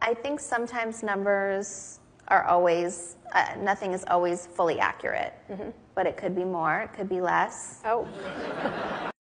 I think sometimes numbers are always, nothing is always fully accurate, but it could be more, it could be less. Oh.